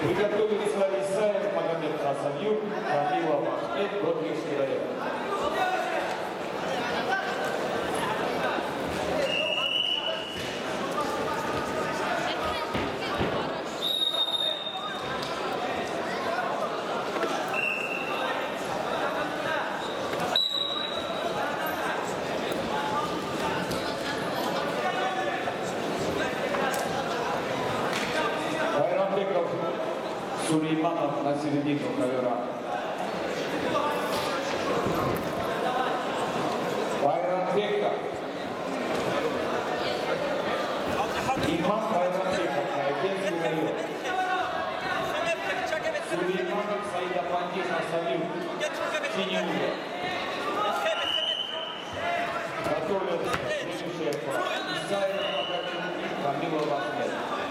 Приготовили свои Исаев, Магомед Хасанюк, Камилов Ахмед, Готлевский район. Сулейманов на середину ковера. Байрамбеков. Имам Байрамбеков, Хайбенский район. Сулейманов Саидапанди Хасанюк, синий угол. Готовят следующее пара. Исаев Магомед, Камилов Ахмед.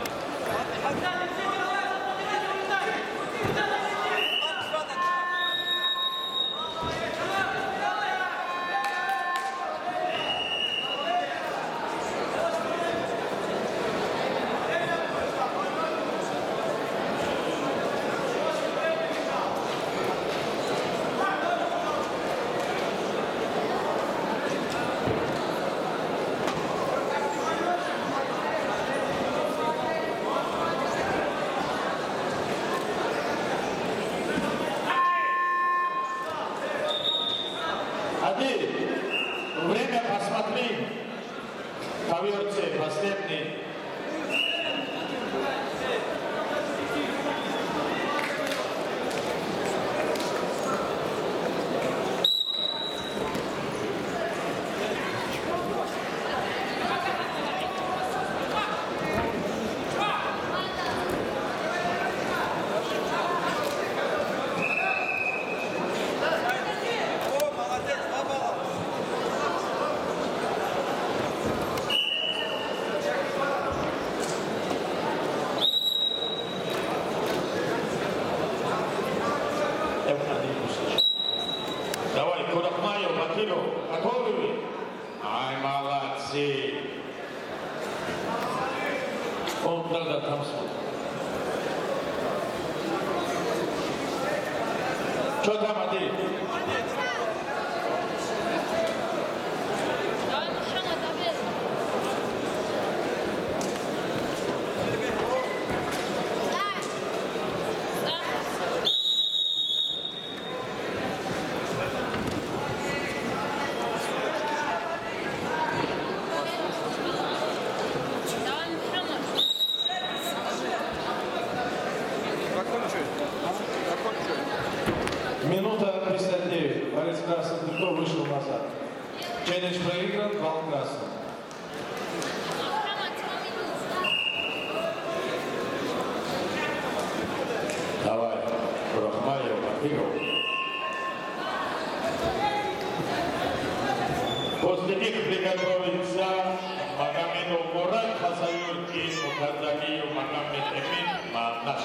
Время посмотри, поверьте, последний. Давай, Курахмаев, Батилов, готовы? Ай, молодцы! Он тогда там смотрит. Что там, Адель? Минута 59. Борис Красный вышел назад. Челлендж проигран, балл красный. Давай, Курахмаев, Батилов. После них приготовится Магомедов Мурат Хасаюр и Мухаддамиев Магомед Эмин Манаш.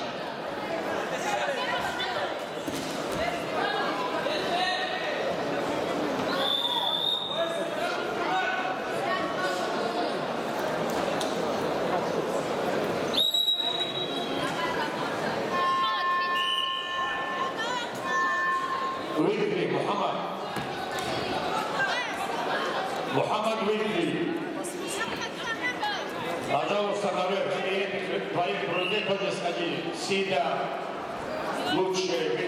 ويكلي محمد ويكلي пожалуйста, наверх, твоих друзей тоже сходи, сидя лучше.